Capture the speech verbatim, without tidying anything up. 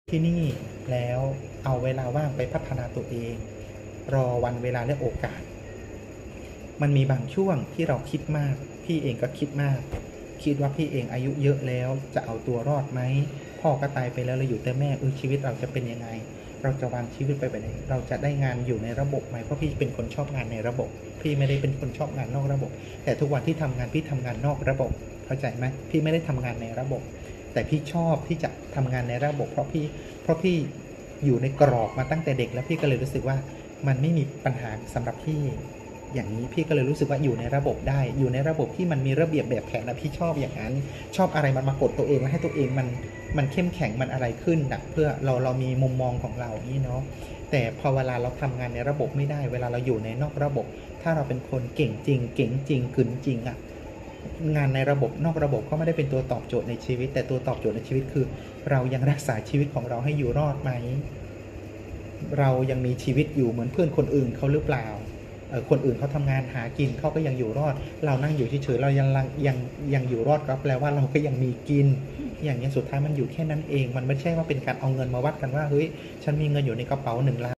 ที่นี่แล้วเอาเวลาว่างไปพัฒนาตัวเองรอวันเวลาและโอกาสมันมีบางช่วงที่เราคิดมากพี่เองก็คิดมากคิดว่าพี่เองอายุเยอะแล้วจะเอาตัวรอดไหมพ่อก็ตายไปแล้วเราอยู่แต่แม่เออชีวิตเราจะเป็นยังไงเราจะวางชีวิตไปแบบไหนเราจะได้งานอยู่ในระบบไหมเพราะพี่เป็นคนชอบงานในระบบพี่ไม่ได้เป็นคนชอบงานนอกระบบแต่ทุกวันที่ทำงานพี่ทำงานนอกระบบเข้าใจไหมพี่ไม่ได้ทำงานในระบบแต่พี่ชอบที่จะทำงานในระบบเพราะพี่เพราะพี่อยู่ในกรอบมาตั้งแต่เด็กแล้วพี่ก็เลยรู้สึกว่ามันไม่มีปัญหาสำหรับพี่อย่างนี้พี่ก็เลยรู้สึกว่าอยู่ในระบบได้อยู่ในระบบที่มันมีระเบียบแบบแผนนะพี่ชอบอย่างนั้นชอบอะไรมันมากดตัวเองแล้วให้ตัวเองมันมันเข้มแข็งมันอะไรขึ้นนะเพื่อเราเรามีมุมมองของเรานี่เนาะแต่พอเวลาเราทำงานในระบบไม่ได้เวลาเราอยู่ในนอกระบบถ้าเราเป็นคนเก่งจริงเก่งจริงกึนจริงอะงานในระบบนอกระบบก็ไม่ได้เป็นตัวตอบโจทย์ในชีวิตแต่ตัวตอบโจทย์ในชีวิตคือเรายังรักษาชีวิตของเราให้อยู่รอดไหมเรายังมีชีวิตอยู่เหมือนเพื่อนคนอื่นเขาหรือเปล่าคนอื่นเขาทำงานหากินเขาก็ยังอยู่รอดเรานั่งอยู่เฉยๆเรายังยังยังอยู่รอดก็แปลว่าเราก็ยังมีกินอย่างนี้สุดท้ายมันอยู่แค่นั้นเองมันไม่ใช่ว่าเป็นการเอาเงินมาวัดกันว่าเฮ้ยฉันมีเงินอยู่ในกระเป๋าหนึ่งล้าน